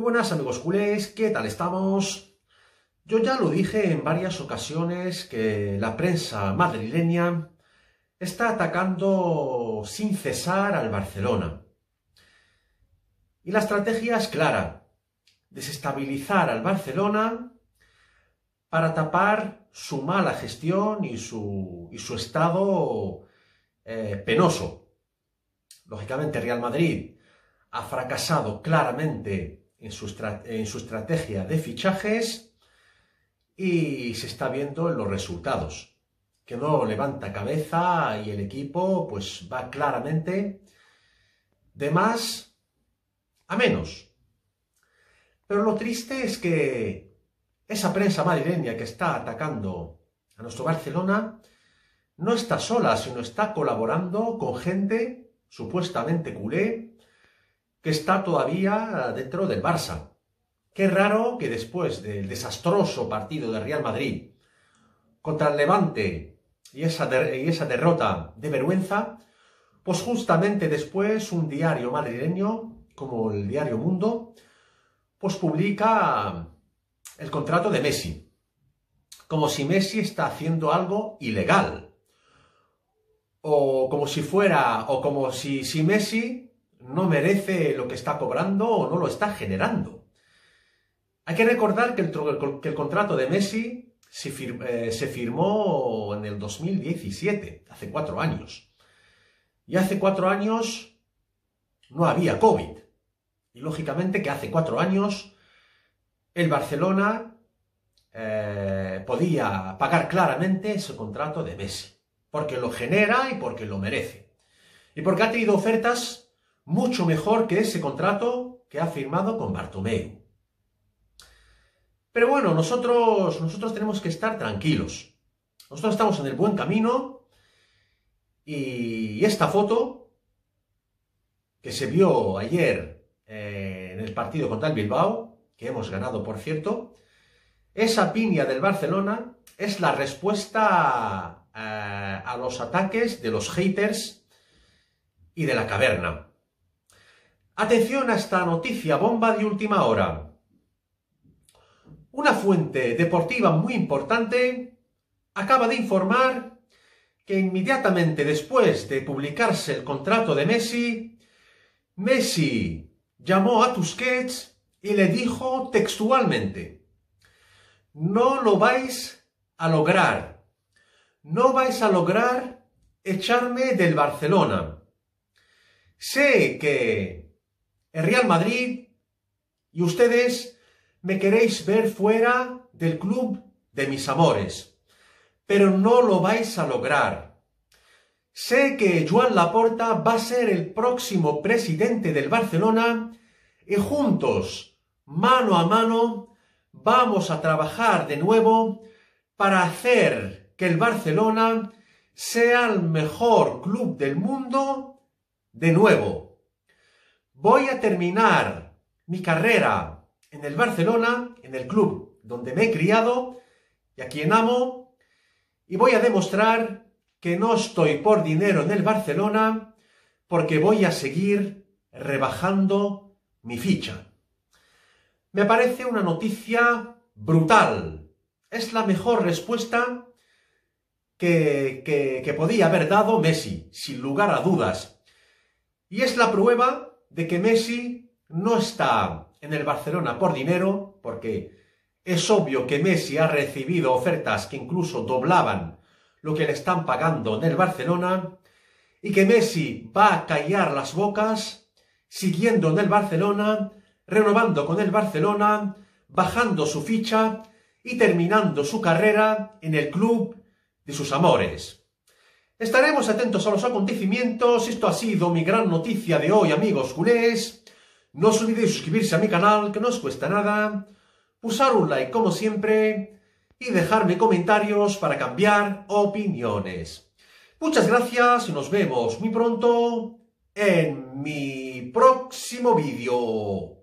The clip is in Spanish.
buenas amigos culés, ¿qué tal estamos? Yo ya lo dije en varias ocasiones que la prensa madrileña está atacando sin cesar al Barcelona. Y la estrategia es clara: desestabilizar al Barcelona para tapar su mala gestión y su estado penoso. Lógicamente, Real Madrid ha fracasado claramente en su estrategia de fichajes y se está viendo en los resultados, que no levanta cabeza y el equipo pues va claramente de más a menos. Pero lo triste es que esa prensa madrileña que está atacando a nuestro Barcelona no está sola, sino está colaborando con gente supuestamente culé que está todavía dentro del Barça. Qué raro que después del desastroso partido de Real Madrid contra el Levante y esa derrota de vergüenza, pues justamente después un diario madrileño como el diario Mundo pues publica el contrato de Messi, como si Messi está haciendo algo ilegal, o como si Messi no merece lo que está cobrando o no lo está generando. Hay que recordar que el contrato de Messi se firmó en el 2017, hace 4 años. Y hace 4 años no había COVID. Y lógicamente que hace 4 años el Barcelona podía pagar claramente ese contrato de Messi, porque lo genera y porque lo merece. Y porque ha tenido ofertas mucho mejor que ese contrato que ha firmado con Bartomeu. Pero bueno, nosotros tenemos que estar tranquilos. Nosotros estamos en el buen camino y esta foto que se vio ayer en el partido contra el Bilbao, que hemos ganado por cierto, esa piña del Barcelona es la respuesta a los ataques de los haters y de la caverna. Atención a esta noticia bomba de última hora. Una fuente deportiva muy importante acaba de informar que inmediatamente después de publicarse el contrato de Messi, Messi llamó a Tusquets y le dijo textualmente: no lo vais a lograr, no vais a lograr echarme del Barcelona. Sé que el Real Madrid y ustedes me queréis ver fuera del club de mis amores, pero no lo vais a lograr. Sé que Joan Laporta va a ser el próximo presidente del Barcelona y juntos, mano a mano, vamos a trabajar de nuevo para hacer que el Barcelona sea el mejor club del mundo de nuevo. Voy a terminar mi carrera en el Barcelona, en el club donde me he criado y a quien amo, y voy a demostrar que no estoy por dinero en el Barcelona, porque voy a seguir rebajando mi ficha. Me parece una noticia brutal. Es la mejor respuesta que podía haber dado Messi, sin lugar a dudas. Y es la prueba de que Messi no está en el Barcelona por dinero, porque es obvio que Messi ha recibido ofertas que incluso doblaban lo que le están pagando en el Barcelona, y que Messi va a callar las bocas, siguiendo en el Barcelona, renovando con el Barcelona, bajando su ficha y terminando su carrera en el club de sus amores. Estaremos atentos a los acontecimientos. Esto ha sido mi gran noticia de hoy, amigos culés. No os olvidéis suscribirse a mi canal, que no os cuesta nada, pulsar un like como siempre y dejarme comentarios para cambiar opiniones. Muchas gracias y nos vemos muy pronto en mi próximo vídeo.